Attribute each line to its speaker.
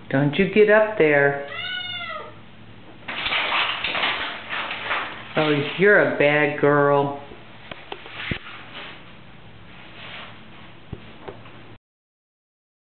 Speaker 1: Don't you get up there. Oh, you're a bad girl.